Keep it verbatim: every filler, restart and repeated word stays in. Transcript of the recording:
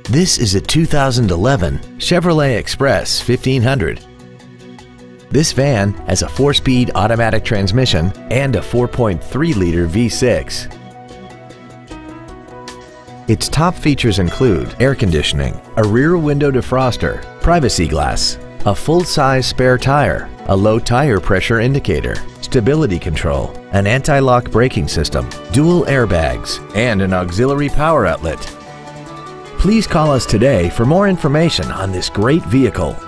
This is a two thousand eleven Chevrolet Express fifteen hundred. This van has a four-speed automatic transmission and a four point three liter V six. Its top features include air conditioning, a rear window defroster, privacy glass, a full-size spare tire, a low tire pressure indicator, stability control, an anti-lock braking system, dual airbags, and an auxiliary power outlet. Please call us today for more information on this great vehicle.